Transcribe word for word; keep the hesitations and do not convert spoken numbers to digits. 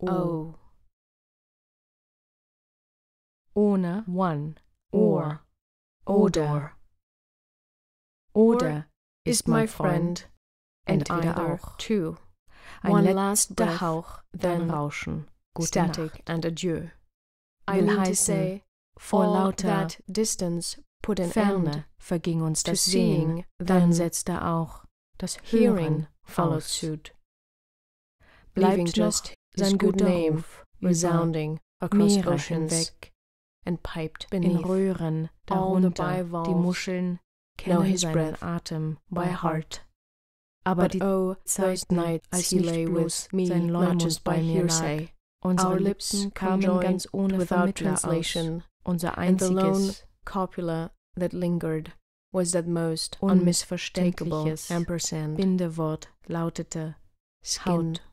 O. Ohne one, or, oder. Oder ist mein Freund, entweder auch. Two. Ein One letzter last breath, Hauch, then dann Rauschen. Gute static Nacht. and adieu. I Will mean to heißen, say, vor all lauter that distance put an Ferne end verging uns to das seeing, Sehen, then dann setzte auch das hearing Hören followed aus. suit, Bleibt leaving noch just sein his good guter name Ruf resounding across Meere oceans hinweg, and piped in beneath. Röhren all the darunter, die bivalves Muscheln know kennen his seinen breath Atem by by heart. heart. Aber But die oh, those Zeiten, nights als he nicht lay bloß with me, sein not Leumund just bei by mir hearsay. lag, unsere Our Lippen lips kamen conjoined ganz ohne without Vermittler translation, aus. Unser and the lone einziges, copula that lingered was that most unmistakable unmissverständliches ampersand, Bindewort lautete skin Haut